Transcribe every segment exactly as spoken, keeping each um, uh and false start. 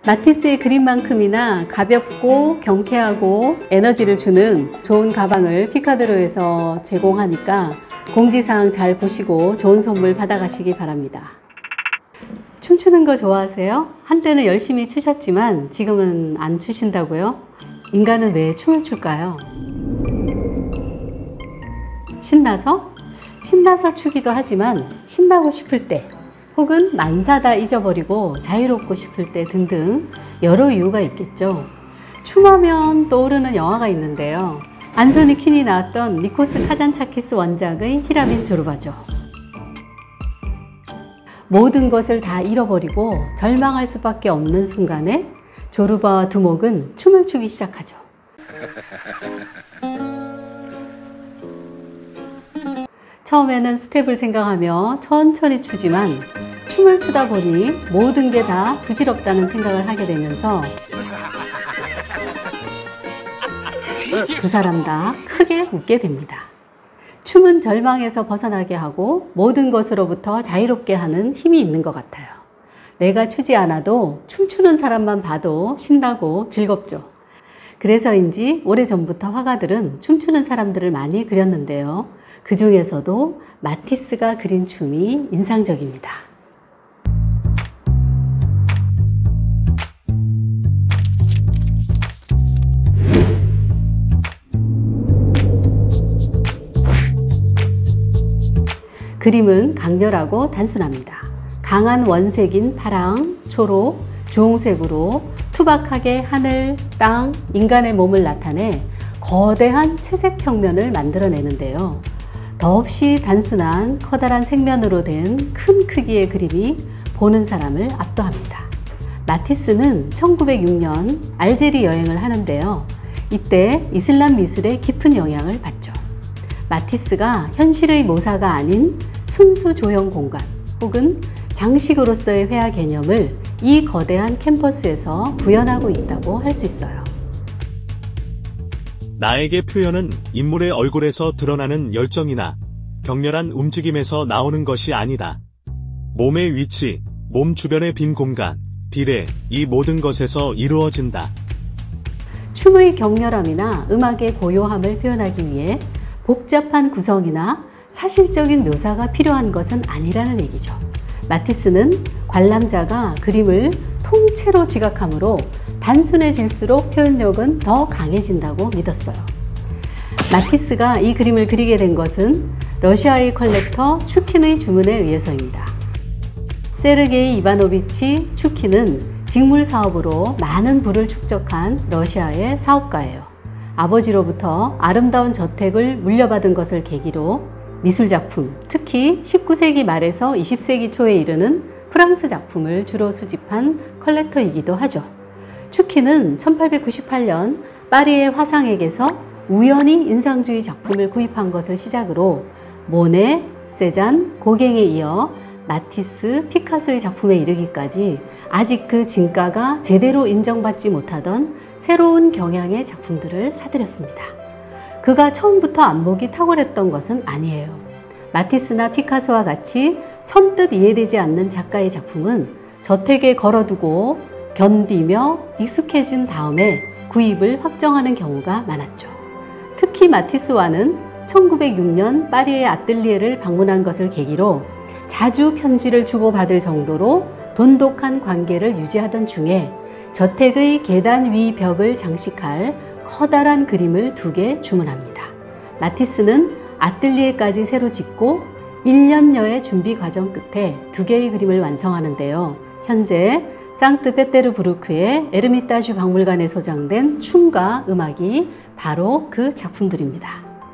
마티스의 그림만큼이나 가볍고 경쾌하고 에너지를 주는 좋은 가방을 피카드로에서 제공하니까 공지사항 잘 보시고 좋은 선물 받아가시기 바랍니다. 춤추는 거 좋아하세요? 한때는 열심히 추셨지만 지금은 안 추신다고요? 인간은 왜 춤을 출까요? 신나서? 신나서 추기도 하지만 신나고 싶을 때 혹은 만사다 잊어버리고 자유롭고 싶을 때 등등 여러 이유가 있겠죠. 춤하면 떠오르는 영화가 있는데요. 안소니 퀸이 나왔던 니코스 카잔차키스 원작의 히라민 조르바죠. 모든 것을 다 잃어버리고 절망할 수밖에 없는 순간에 조르바와 두목은 춤을 추기 시작하죠. 처음에는 스텝을 생각하며 천천히 추지만 춤을 추다 보니 모든 게 다 부질없다는 생각을 하게 되면서 두 사람 다 크게 웃게 됩니다. 춤은 절망에서 벗어나게 하고 모든 것으로부터 자유롭게 하는 힘이 있는 것 같아요. 내가 추지 않아도 춤추는 사람만 봐도 신나고 즐겁죠. 그래서인지 오래전부터 화가들은 춤추는 사람들을 많이 그렸는데요. 그 중에서도 마티스가 그린 춤이 인상적입니다. 그림은 강렬하고 단순합니다. 강한 원색인 파랑, 초록, 주홍색으로 투박하게 하늘, 땅, 인간의 몸을 나타내 거대한 채색 평면을 만들어내는데요. 더없이 단순한 커다란 색면으로 된 큰 크기의 그림이 보는 사람을 압도합니다. 마티스는 천구백육 년 알제리 여행을 하는데요. 이때 이슬람 미술에 깊은 영향을 받죠. 마티스가 현실의 모사가 아닌 순수 조형 공간 혹은 장식으로서의 회화 개념을 이 거대한 캔버스에서 구현하고 있다고 할 수 있어요. 나에게 표현은 인물의 얼굴에서 드러나는 열정이나 격렬한 움직임에서 나오는 것이 아니다. 몸의 위치, 몸 주변의 빈 공간, 비례, 이 모든 것에서 이루어진다. 춤의 격렬함이나 음악의 고요함을 표현하기 위해 복잡한 구성이나 사실적인 묘사가 필요한 것은 아니라는 얘기죠. 마티스는 관람자가 그림을 통째로 지각하므로 단순해질수록 표현력은 더 강해진다고 믿었어요. 마티스가 이 그림을 그리게 된 것은 러시아의 컬렉터 추킨의 주문에 의해서입니다. 세르게이 이바노비치 추킨은 직물 사업으로 많은 부를 축적한 러시아의 사업가예요. 아버지로부터 아름다운 저택을 물려받은 것을 계기로 미술작품, 특히 십구 세기 말에서 이십 세기 초에 이르는 프랑스 작품을 주로 수집한 컬렉터이기도 하죠. 추킨은 천팔백구십팔 년 파리의 화상에게서 우연히 인상주의 작품을 구입한 것을 시작으로 모네, 세잔, 고갱에 이어 마티스, 피카소의 작품에 이르기까지 아직 그 진가가 제대로 인정받지 못하던 새로운 경향의 작품들을 사들였습니다. 그가 처음부터 안목이 탁월했던 것은 아니에요. 마티스나 피카소와 같이 선뜻 이해되지 않는 작가의 작품은 저택에 걸어두고 견디며 익숙해진 다음에 구입을 확정하는 경우가 많았죠. 특히 마티스와는 천구백육 년 파리의 아뜰리에를 방문한 것을 계기로 자주 편지를 주고받을 정도로 돈독한 관계를 유지하던 중에 저택의 계단 위 벽을 장식할 커다란 그림을 두 개 주문합니다. 마티스는 아뜰리에까지 새로 짓고 일 년여의 준비 과정 끝에 두 개의 그림을 완성하는데요. 현재 상트페테르부르크의 에르미타주 박물관에 소장된 춤과 음악이 바로 그 작품들입니다.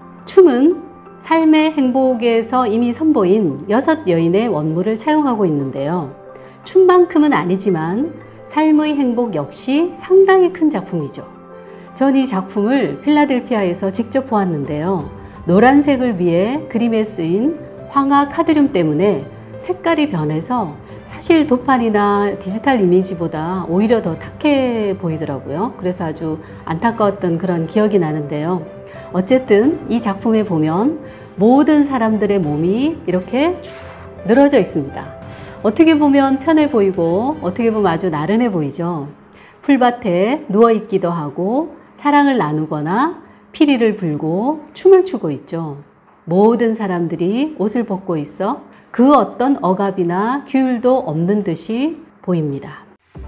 춤은 삶의 행복에서 이미 선보인 여섯 여인의 원물을 차용하고 있는데요. 춤만큼은 아니지만 삶의 행복 역시 상당히 큰 작품이죠. 전 이 작품을 필라델피아에서 직접 보았는데요. 노란색을 위해 그림에 쓰인 황화 카드뮴 때문에 색깔이 변해서 사실 도판이나 디지털 이미지보다 오히려 더 탁해 보이더라고요. 그래서 아주 안타까웠던 그런 기억이 나는데요. 어쨌든 이 작품에 보면 모든 사람들의 몸이 이렇게 쭉 늘어져 있습니다. 어떻게 보면 편해 보이고 어떻게 보면 아주 나른해 보이죠. 풀밭에 누워 있기도 하고 사랑을 나누거나 피리를 불고 춤을 추고 있죠. 모든 사람들이 옷을 벗고 있어 그 어떤 억압이나 규율도 없는 듯이 보입니다.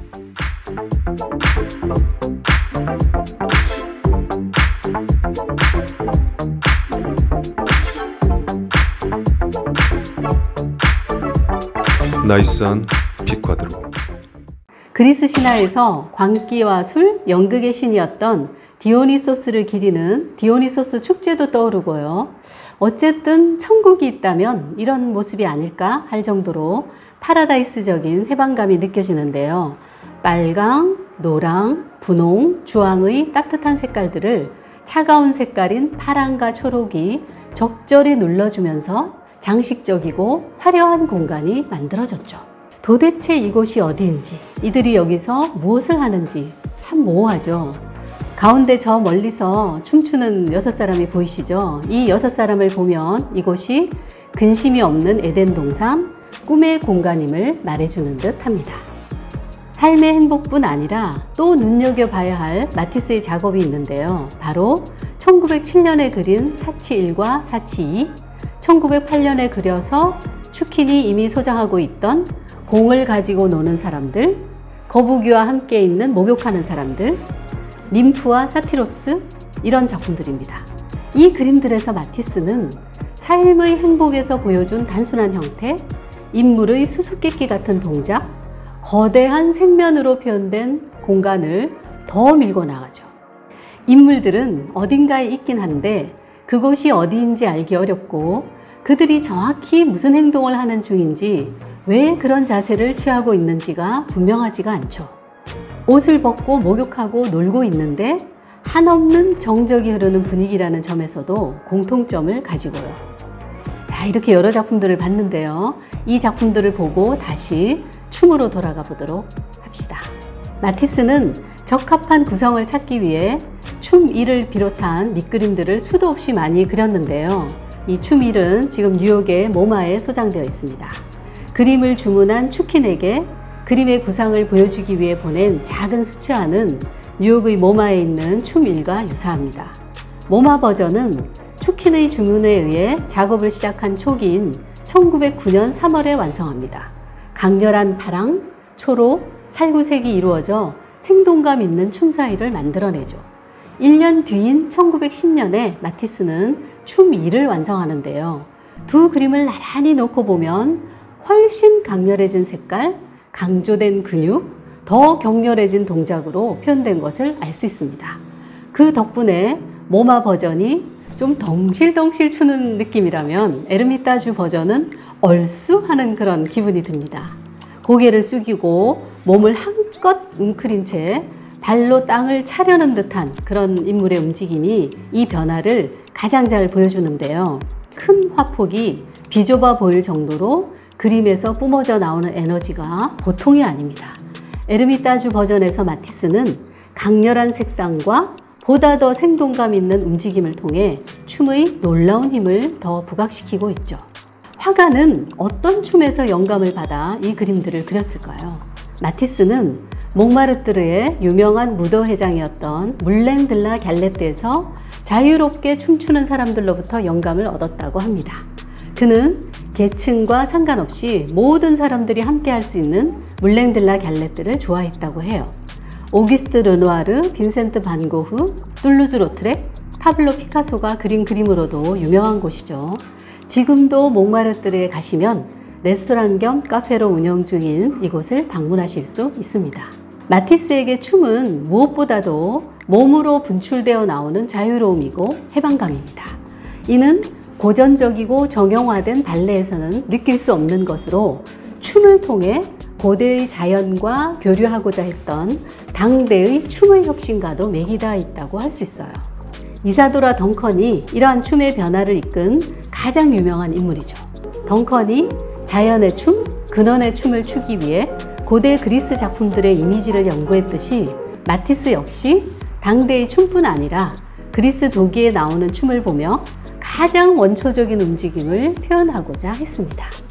나이스한 피콰드로. 그리스 신화에서 광기와 술, 연극의 신이었던 디오니소스를 기리는 디오니소스 축제도 떠오르고요. 어쨌든 천국이 있다면 이런 모습이 아닐까 할 정도로 파라다이스적인 해방감이 느껴지는데요. 빨강, 노랑, 분홍, 주황의 따뜻한 색깔들을 차가운 색깔인 파랑과 초록이 적절히 눌러주면서 장식적이고 화려한 공간이 만들어졌죠. 도대체 이곳이 어디인지, 이들이 여기서 무엇을 하는지 참 모호하죠. 가운데 저 멀리서 춤추는 여섯 사람이 보이시죠? 이 여섯 사람을 보면 이곳이 근심이 없는 에덴 동산, 꿈의 공간임을 말해주는 듯 합니다. 삶의 행복뿐 아니라 또 눈여겨봐야 할 마티스의 작업이 있는데요. 바로 천구백칠 년에 그린 사치 일과 사치 이, 천구백팔 년에 그려서 추킨이 이미 소장하고 있던 공을 가지고 노는 사람들, 거북이와 함께 있는 목욕하는 사람들, ним프와 사티로스, 이런 작품들입니다. 이 그림들에서 마티스는 삶의 행복에서 보여준 단순한 형태, 인물의 수수께끼 같은 동작, 거대한 생면으로 표현된 공간을 더 밀고 나가죠. 인물들은 어딘가에 있긴 한데 그곳이 어디인지 알기 어렵고 그들이 정확히 무슨 행동을 하는 중인지 왜 그런 자세를 취하고 있는지가 분명하지가 않죠. 옷을 벗고 목욕하고 놀고 있는데 한없는 정적이 흐르는 분위기라는 점에서도 공통점을 가지고요. 자, 이렇게 여러 작품들을 봤는데요. 이 작품들을 보고 다시 춤으로 돌아가 보도록 합시다. 마티스는 적합한 구성을 찾기 위해 춤 일을 비롯한 밑그림들을 수도 없이 많이 그렸는데요. 이 춤 일은 지금 뉴욕의 모마에 소장되어 있습니다. 그림을 주문한 추킨에게 그림의 구상을 보여주기 위해 보낸 작은 수채화는 뉴욕의 모마에 있는 춤 일과 유사합니다. 모마 버전은 추킨의 주문에 의해 작업을 시작한 초기인 천구백구 년 삼월에 완성합니다. 강렬한 파랑, 초록, 살구색이 이루어져 생동감 있는 춤 사이를 만들어내죠. 일 년 뒤인 천구백십 년에 마티스는 춤 이를 완성하는데요. 두 그림을 나란히 놓고 보면 훨씬 강렬해진 색깔, 강조된 근육, 더 격렬해진 동작으로 표현된 것을 알 수 있습니다. 그 덕분에 모마 버전이 좀 덩실덩실 추는 느낌이라면 에르미타주 버전은 얼쑤하는 그런 기분이 듭니다. 고개를 숙이고 몸을 한껏 웅크린 채 발로 땅을 차려는 듯한 그런 인물의 움직임이 이 변화를 가장 잘 보여주는데요. 큰 화폭이 비좁아 보일 정도로 그림에서 뿜어져 나오는 에너지가 보통이 아닙니다. 에르미타주 버전에서 마티스는 강렬한 색상과 보다 더 생동감 있는 움직임을 통해 춤의 놀라운 힘을 더 부각시키고 있죠. 화가는 어떤 춤에서 영감을 받아 이 그림들을 그렸을까요? 마티스는 몽마르트르의 유명한 무도회장이었던 물랭 들라 갤레트에서 자유롭게 춤추는 사람들로부터 영감을 얻었다고 합니다. 그는 계층과 상관없이 모든 사람들이 함께 할 수 있는 물랭 들라 갤레트를 좋아했다고 해요. 오기스트 르누아르, 빈센트 반 고흐, 툴루즈 로트렉, 파블로 피카소가 그린 그림으로도 유명한 곳이죠. 지금도 몽마르트르에 가시면 레스토랑 겸 카페로 운영 중인 이곳을 방문하실 수 있습니다. 마티스에게 춤은 무엇보다도 몸으로 분출되어 나오는 자유로움이고 해방감입니다. 이는 고전적이고 정형화된 발레에서는 느낄 수 없는 것으로 춤을 통해 고대의 자연과 교류하고자 했던 당대의 춤의 혁신과도 맥이 닿아 있다고 할 수 있어요. 이사도라 덩컨이 이러한 춤의 변화를 이끈 가장 유명한 인물이죠. 덩컨이 자연의 춤, 근원의 춤을 추기 위해 고대 그리스 작품들의 이미지를 연구했듯이 마티스 역시 당대의 춤뿐 아니라 그리스 도기에 나오는 춤을 보며 가장 원초적인 움직임을 표현하고자 했습니다.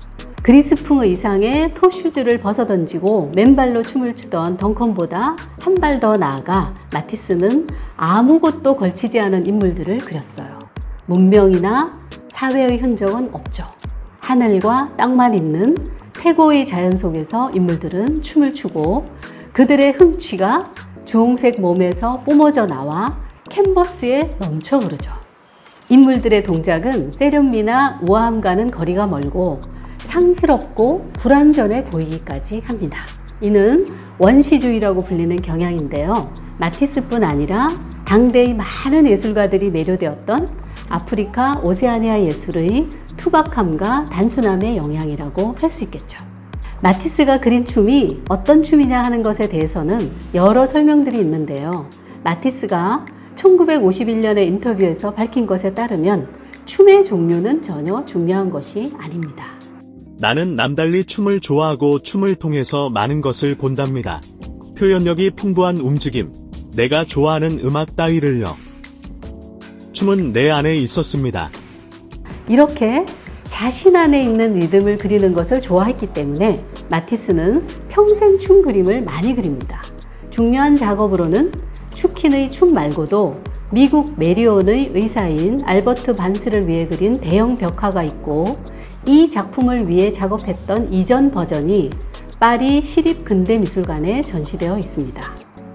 그리스풍 의상에 토슈즈를 벗어던지고 맨발로 춤을 추던 덩컨보다 한 발 더 나아가 마티스는 아무것도 걸치지 않은 인물들을 그렸어요. 문명이나 사회의 흔적은 없죠. 하늘과 땅만 있는 태고의 자연 속에서 인물들은 춤을 추고 그들의 흥취가 주홍색 몸에서 뿜어져 나와 캔버스에 넘쳐 흐르죠. 인물들의 동작은 세련미나 우아함과는 거리가 멀고 상스럽고 불완전해 보이기까지 합니다. 이는 원시주의라고 불리는 경향인데요. 마티스뿐 아니라 당대의 많은 예술가들이 매료되었던 아프리카 오세아니아 예술의 투박함과 단순함의 영향이라고 할 수 있겠죠. 마티스가 그린 춤이 어떤 춤이냐 하는 것에 대해서는 여러 설명들이 있는데요. 마티스가 천구백오십일 년의 인터뷰에서 밝힌 것에 따르면 춤의 종류는 전혀 중요한 것이 아닙니다. 나는 남달리 춤을 좋아하고 춤을 통해서 많은 것을 본답니다. 표현력이 풍부한 움직임, 내가 좋아하는 음악 따위를요. 춤은 내 안에 있었습니다. 이렇게 자신 안에 있는 리듬을 그리는 것을 좋아했기 때문에 마티스는 평생 춤 그림을 많이 그립니다. 중요한 작업으로는 추킨의 춤 말고도 미국 메리온의 의사인 알버트 반스를 위해 그린 대형 벽화가 있고 이 작품을 위해 작업했던 이전 버전이 파리 시립근대미술관에 전시되어 있습니다.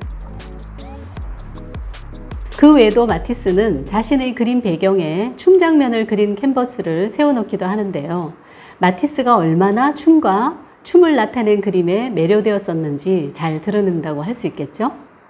그 외에도 마티스는 자신의 그림 배경에 춤 장면을 그린 캔버스를 세워놓기도 하는데요. 마티스가 얼마나 춤과 춤을 나타낸 그림에 매료되었었는지 잘 드러낸다고 할 수 있겠죠.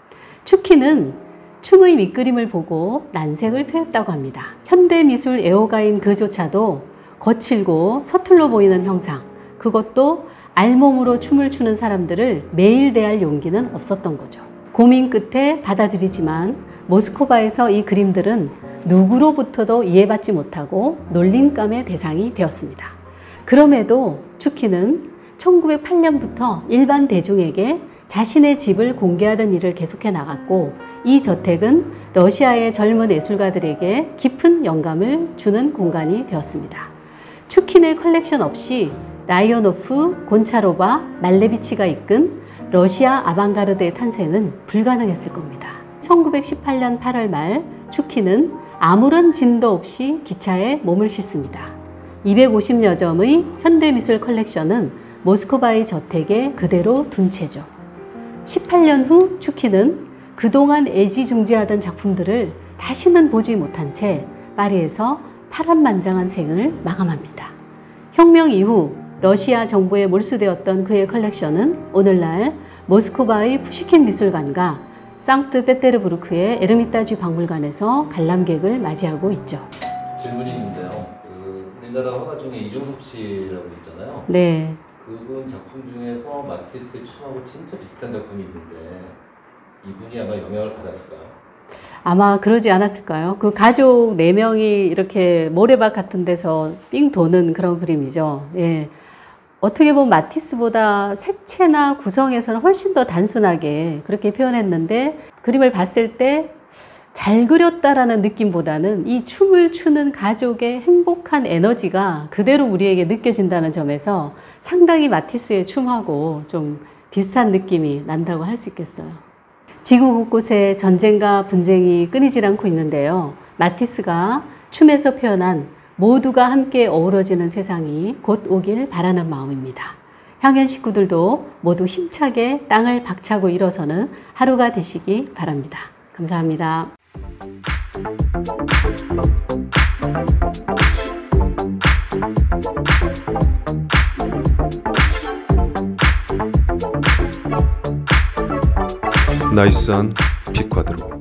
추킨은 춤의 밑그림을 보고 난색을 표했다고 합니다. 현대미술 애호가인 그조차도 거칠고 서툴러 보이는 형상, 그것도 알몸으로 춤을 추는 사람들을 매일 대할 용기는 없었던 거죠. 고민 끝에 받아들이지만 모스크바에서 이 그림들은 누구로부터도 이해받지 못하고 놀림감의 대상이 되었습니다. 그럼에도 추킨은 천구백팔 년부터 일반 대중에게 자신의 집을 공개하던 일을 계속해 나갔고 이 저택은 러시아의 젊은 예술가들에게 깊은 영감을 주는 공간이 되었습니다. 추킨의 컬렉션 없이 라이오노프, 곤차로바, 말레비치가 이끈 러시아 아방가르드의 탄생은 불가능했을 겁니다. 천구백십팔 년 팔월 말 추킨은 아무런 진도 없이 기차에 몸을 싣습니다. 이백오십여 점의 현대미술 컬렉션은 모스크바의 저택에 그대로 둔 채죠. 십팔 년 후 추킨은 그동안 애지중지하던 작품들을 다시는 보지 못한 채 파리에서 파란만장한 생을 마감합니다. 혁명 이후 러시아 정부에 몰수되었던 그의 컬렉션은 오늘날 모스크바의 푸시킨 미술관과 상트페테르부르크의 에르미타주 박물관에서 관람객을 맞이하고 있죠. 질문이 있는데요. 그 우리나라 화가 중에 이종섭 씨라고 있잖아요. 네. 그분 작품 중에서 마티스 춤하고 진짜 비슷한 작품이 있는데 이분이 아마 영향을 받았을까요? 아마 그러지 않았을까요? 그 가족 네 명이 이렇게 모래밭 같은 데서 삥 도는 그런 그림이죠. 예. 어떻게 보면 마티스보다 색채나 구성에서는 훨씬 더 단순하게 그렇게 표현했는데 그림을 봤을 때 잘 그렸다라는 느낌보다는 이 춤을 추는 가족의 행복한 에너지가 그대로 우리에게 느껴진다는 점에서 상당히 마티스의 춤하고 좀 비슷한 느낌이 난다고 할 수 있겠어요. 지구 곳곳에 전쟁과 분쟁이 끊이질 않고 있는데요. 마티스가 춤에서 표현한 모두가 함께 어우러지는 세상이 곧 오길 바라는 마음입니다. 향연 식구들도 모두 힘차게 땅을 박차고 일어서는 하루가 되시기 바랍니다. 감사합니다. 나이스한 피콰드로.